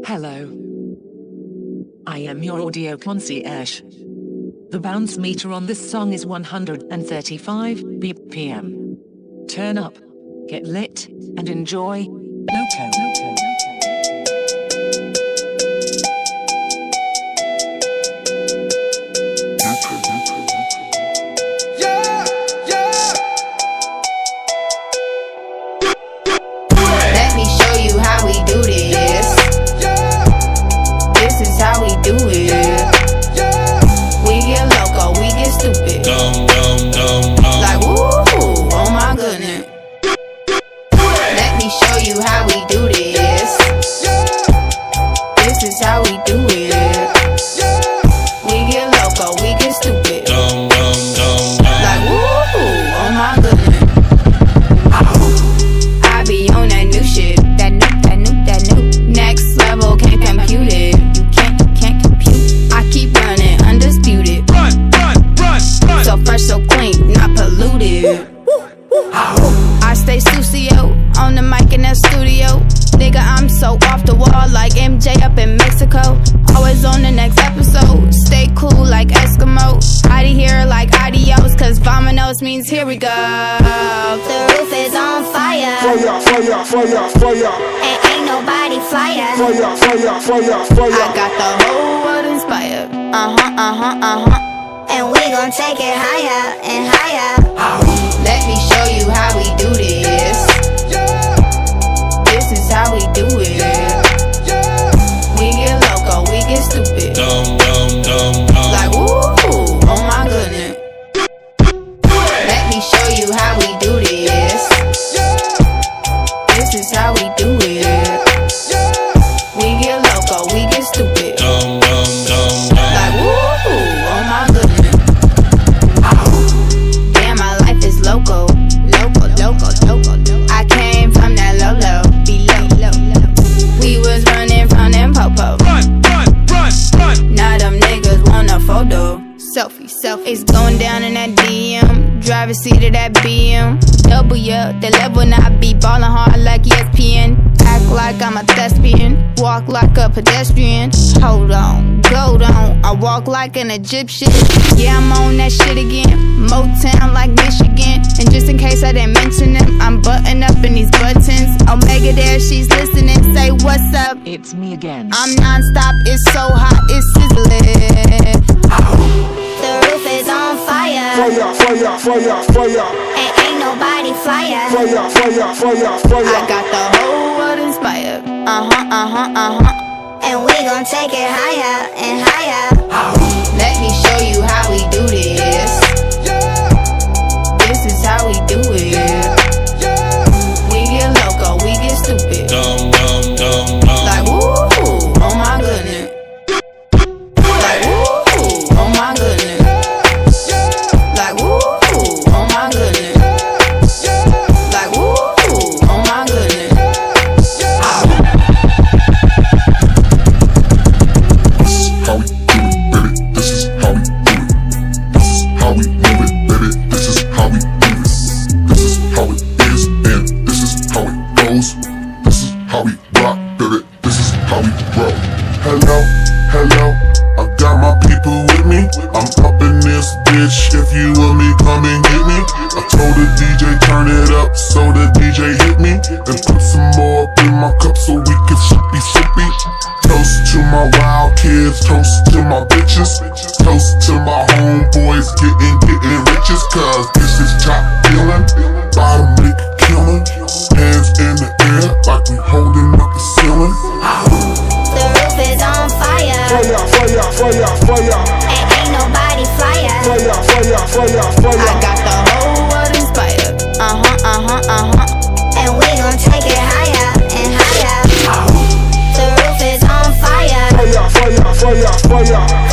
Hello. I am your audio concierge. The bounce meter on this song is 135 BPM. Turn up, get lit, and enjoy. Loco. Let me show you how we do this. This is how we do it. We get loco, we get stupid. Like woo, oh my goodness. Let me show you how we do this. This is how we do it. We get loco, we get stupid. Like woo, oh my goodness. I be on that new shit. That new. Next level, can't compute it. You can't compute. I keep running, undisputed. Run. So fresh, so clean, not polluted. I stay Sucio on the mic in that studio. Nigga, I'm so off the wall like MJ up in Mexico. Always on the next episode. Stay cool like Eskimo. Outta here like adios, cause vamonos means here we go. The roof is on fire. Fire. And ain't nobody flyer. Fire. I got the whole world inspired. And we gon' take it higher and higher. Let me show you how we do this. This is how we do it. We get loco, we get stupid. Like woo, oh my goodness. Let me show you how we do this. This is how we do it. We get loco, we get stupid. Like woo, oh my goodness. Damn, my life is loco. I came from that low, below. We was running from them popo. Run. Now them niggas want a photo. Selfie. It's going down in that DM. Driver's seat of that BM. W, the level not be ballin' hard like ESPN. Act like I'm a thespian. Walk like a pedestrian. Hold on, go on. I walk like an Egyptian. Yeah, I'm on that shit again. Motown like Michigan. And just in case I didn't mention them, I'm button up in these buttons. Omega there, she's listening. Say what's up? It's me again. I'm non-stop, it's so hot, it's sizzling. The roof is on fire. Fire. And ain't nobody flyer. Fire. I got the whole world inspired. And we gon' take it higher and higher. Let me show you how we do this. This is how we do it. We get loco, we get stupid. Like woo, oh my goodness. Like woo, oh my goodness. Like woo, oh my goodness. Like woo, oh my goodness. This is how we do it, baby. This is how we move it, baby. This is how we do this. This is how it is, and this is how it goes. This is how we rock, baby. This is how we roll. Hello, I got my people with me. I'm up in this bitch. If you want me, come and get me. I told the DJ turn it up, so the DJ hit me and put some more up in my cup so we can sippy. Toast to my wild kids, toast to my bitches, toast to my homeboys getting riches. Cause this is top feeling, bottom nigga killing, hands in the air like we holding up the ceiling. The roof is on fire. Fire. And ain't nobody flyer. Fire. I got the whole world inspired. And we gon' take it higher and higher. The roof is on fire. Fire.